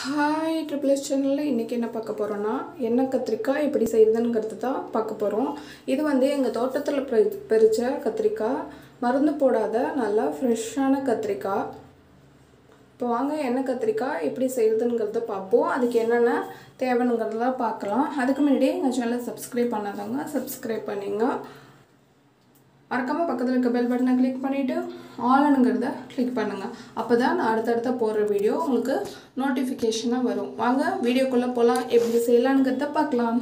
Hi triple S சேனலில் இன்றைக்கி என்ன பார்க்க போகிறோன்னா எண்ணெய் கத்திரிக்காய் எப்படி செய்யுதுங்கிறது தான் பார்க்க போகிறோம். இது வந்து எங்கள் தோட்டத்தில் பறித்த கத்திரிக்காய், மருந்து போடாத நல்லா ஃப்ரெஷ்ஷான கத்திரிக்காய். இப்போ வாங்க எண்ணெய் கத்திரிக்காய் எப்படி செய்யுதுங்கிறத பார்ப்போம். அதுக்கு என்னென்ன தேவைங்கிறதெல்லாம் பார்க்கலாம். அதுக்கு முன்னாடி எங்கள் சேனலை சப்ஸ்கிரைப் பண்ணாதவங்க சப்ஸ்கிரைப் பண்ணிங்க. மறக்காமல் பக்கத்தில் இருக்க பெல் பட்டனை கிளிக் பண்ணிவிட்டு ஆல்னுங்கிறத கிளிக் பண்ணுங்கள். அப்போ தான் நான் அடுத்தடுத்த போடுற வீடியோ உங்களுக்கு நோட்டிஃபிகேஷனாக வரும். வாங்க வீடியோக்குள்ளே போகலாம். எப்படி செய்யலாங்கிறத பார்க்கலாம்.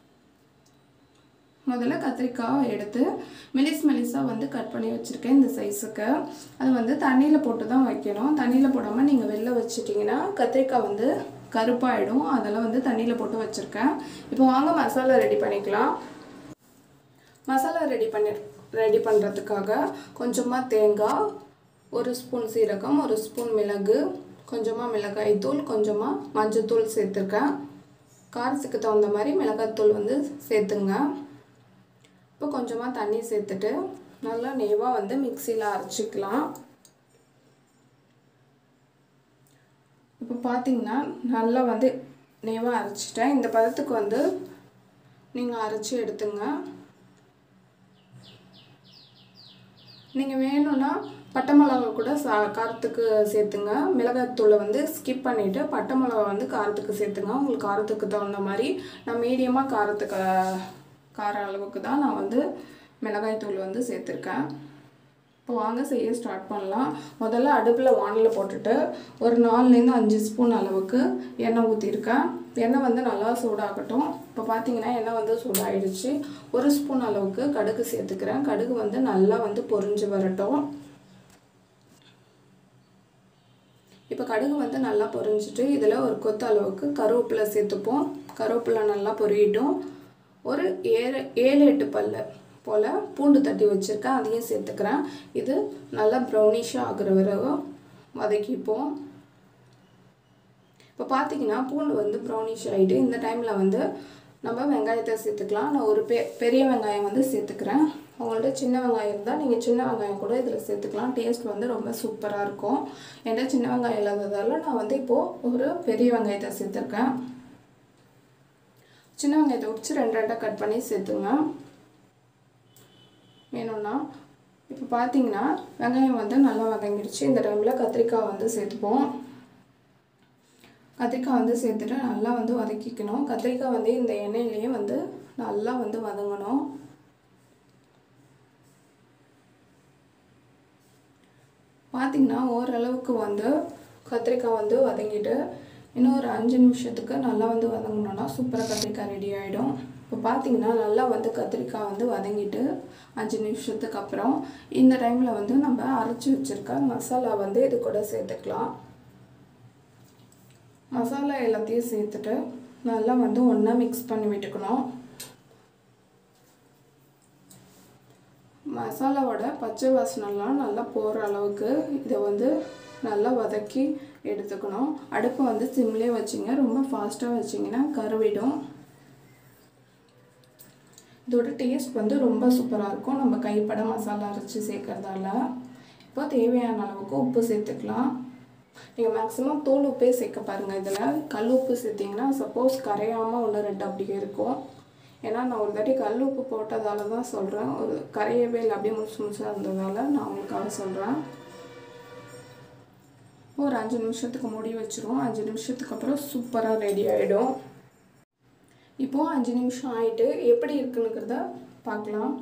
முதல்ல கத்திரிக்காய் எடுத்து மெலிஸாக வந்து கட் பண்ணி வச்சுருக்கேன். இந்த சைஸுக்கு அது வந்து தண்ணியில் போட்டு தான் வைக்கணும். தண்ணியில் போடாமல் நீங்கள் வெளில வச்சிட்டிங்கன்னா கத்திரிக்காய் வந்து கருப்பாயிடும். அதெல்லாம் வந்து தண்ணியில் போட்டு வச்சுருக்கேன். இப்போ வாங்க மசாலா ரெடி பண்ணிக்கலாம். மசாலா ரெடி பண்ணுறதுக்காக கொஞ்சமாக தேங்காய், ஒரு ஸ்பூன் சீரகம், ஒரு ஸ்பூன் மிளகு, கொஞ்சமாக மிளகாய் தூள், கொஞ்சமாக மஞ்சத்தூள் சேர்த்துருக்கேன். காரத்துக்கு தகுந்த மாதிரி மிளகாய்த்தூள் வந்து சேர்த்துங்க. இப்போ கொஞ்சமாக தண்ணி சேர்த்துட்டு நல்லா நேவாக வந்து மிக்சியில் அரைச்சிக்கலாம். இப்போ பார்த்திங்கன்னா நல்லா வந்து நேவாக அரைச்சிட்டேன். இந்த பதத்துக்கு வந்து நீங்கள் அரைச்சி எடுத்துங்க. நீங்கள் வேணும்னா பட்டை மிளகா கூட காரத்துக்கு சேர்த்துங்க. மிளகாய்த்தூளை வந்து ஸ்கிப் பண்ணிவிட்டு பட்டை மிளகா வந்து காரத்துக்கு சேர்த்துங்க. உங்களுக்கு காரத்துக்கு தகுந்த மாதிரி நான் மீடியமாக கார அளவுக்கு தான் நான் வந்து மிளகாய்த்தூள் வந்து சேர்த்துருக்கேன். இப்போ வாங்க செய்ய ஸ்டார்ட் பண்ணலாம். முதல்ல அடுப்பில் வானலில் போட்டுட்டு ஒரு 4லேருந்து 5 ஸ்பூன் அளவுக்கு எண்ணெய் ஊற்றிருக்கேன். எண்ணெய் வந்து நல்லா சூடாகட்டும். இப்போ பார்த்தீங்கன்னா எண்ணெய் வந்து சூடாகிடுச்சு. ஒரு ஸ்பூன் அளவுக்கு கடுகு சேர்த்துக்கிறேன். கடுகு வந்து நல்லா வந்து பொரிஞ்சு வரட்டும். இப்போ கடுகு வந்து நல்லா பொரிஞ்சிட்டு இதில் ஒரு கொத்து அளவுக்கு கருவேப்பிலை சேர்த்துப்போம். கருவேப்பிலை நல்லா பொரியட்டும். ஒரு 7-8 பல் போல் பூண்டு தட்டி வச்சுருக்கேன், அதையும் சேர்த்துக்கிறேன். இது நல்லா ப்ரௌனிஷாக ஆகிற வரைக்கும் வதக்கிப்போம். இப்போ பார்த்தீங்கன்னா பூண்டு வந்து ப்ரௌனிஷ் ஆகிட்டு இந்த டைமில் வந்து நம்ம வெங்காயத்தை சேர்த்துக்கலாம். நான் ஒரு பெரிய வெங்காயம் வந்து சேர்த்துக்கிறேன். உங்கள்கிட்ட சின்ன வெங்காயம் இருந்தால் நீங்கள் சின்ன வெங்காயம் கூட இதில் சேர்த்துக்கலாம். டேஸ்ட் வந்து ரொம்ப சூப்பராக இருக்கும். என்கிட்ட சின்ன வெங்காயம் இல்லாததால் நான் வந்து இப்போது ஒரு பெரிய வெங்காயத்தை சேர்த்துருக்கேன். சின்ன வெங்காயத்தை உடிச்சு 2 கட் பண்ணி சேர்த்துங்க வேணும்னா. இப்போ பார்த்தீங்கன்னா வெங்காயம் வந்து நல்லா வதங்கிடுச்சு. இந்த டைமில் கத்திரிக்காய் வந்து சேர்த்துப்போம். கத்திரிக்காய் வந்து சேர்த்துட்டு நல்லா வந்து வதக்கிக்கணும். கத்திரிக்காய் வந்து இந்த எண்ணெயிலேயே வந்து நல்லா வந்து வதங்கணும். பார்த்திங்கன்னா ஓரளவுக்கு வந்து கத்திரிக்காய் வந்து வதங்கிட்டு இன்னும் ஒரு 5 நிமிஷத்துக்கு நல்லா வந்து வதங்கணுன்னா சூப்பராக கத்திரிக்காய் ரெடி ஆகிடும். இப்போ பார்த்திங்கன்னா நல்லா வந்து கத்திரிக்காய் வந்து வதங்கிட்டு 5 நிமிஷத்துக்கு அப்புறம் இந்த டைமில் வந்து நம்ம அரைச்சி வச்சுருக்க மசாலா வந்து இது கூட சேர்த்துக்கலாம். மசாலா எல்லாத்தையும் சேர்த்துட்டு நல்லா வந்து ஒன்றா மிக்ஸ் பண்ணி விட்டுக்கணும். மசாலாவோட பச்சை வாசனைலாம் நல்லா போகிற அளவுக்கு இதை வந்து நல்லா வதக்கி எடுத்துக்கணும். அடுப்பை வந்து சிம்லேயே வச்சிங்க. ரொம்ப ஃபாஸ்ட்டாக வச்சிங்கன்னா கருவிடும். இதோட டேஸ்ட் வந்து ரொம்ப சூப்பராக இருக்கும் நம்ம கைப்பட மசாலா அரைச்சி சேர்க்கறதால. இப்போ தேவையான அளவுக்கு உப்பு சேர்த்துக்கலாம். நீங்கள் மேக்ஸிமம் தூள் உப்பே சேர்க்க பாருங்கள். இதில் கல் உப்பு சேர்த்திங்கன்னா சப்போஸ் கரையாமல் 1-2 அப்படி இருக்கும். ஏன்னா நான் ஒரு தாட்டி கல் உப்பு போட்டதால தான் சொல்கிறேன். ஒரு கரையவே இல்லை, அப்படியே முழுசாக இருந்ததால் நான் உங்களுக்காக சொல்கிறேன். ஒரு 5 நிமிஷத்துக்கு மூடி வச்சுருவோம். 5 நிமிஷத்துக்கு அப்புறம் சூப்பராக ரெடி ஆகிடும். இப்போது 5 நிமிஷம் ஆகிட்டு எப்படி இருக்குங்கிறத பார்க்கலாம்.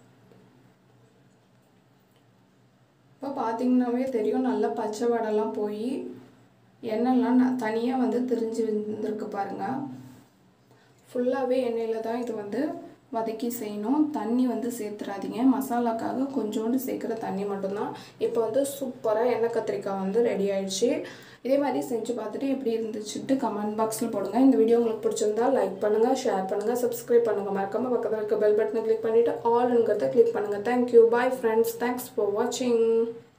இப்போ பார்த்திங்கனாவே தெரியும் நல்லா பச்சை வடைலாம் போய் எண்ணெய்லாம் தனியாக வந்து திரிஞ்சு வந்துருக்கு பாருங்கள். ஃபுல்லாகவே எண்ணெயில் தான் இது வந்து வதக்கி செய்யணும். தண்ணி வந்து சேர்த்துறாதீங்க. மசாலாக்காக கொஞ்சோண்டு சேர்க்குற தண்ணி மட்டும்தான். இப்போ வந்து சூப்பராக எண்ணெய் கத்திரிக்காய் வந்து ரெடி ஆகிடுச்சு. இதே மாதிரி செஞ்சு பார்த்துட்டு எப்படி இருந்துச்சுட்டு கமெண்ட் பாக்ஸில் போடுங்க. இந்த வீடியோ உங்களுக்கு பிடிச்சிருந்தா லைக் பண்ணுங்கள், ஷேர் பண்ணுங்கள், சப்ஸ்கிரைப் பண்ணுங்கள். மறக்காமல் பக்கத்தில் இருக்க பெல் பட்டனை கிளிக் பண்ணிவிட்டு ஆல்ங்கிறத கிளிக் பண்ணுங்கள். Thank you. Bye friends. Thanks for வாட்சிங்.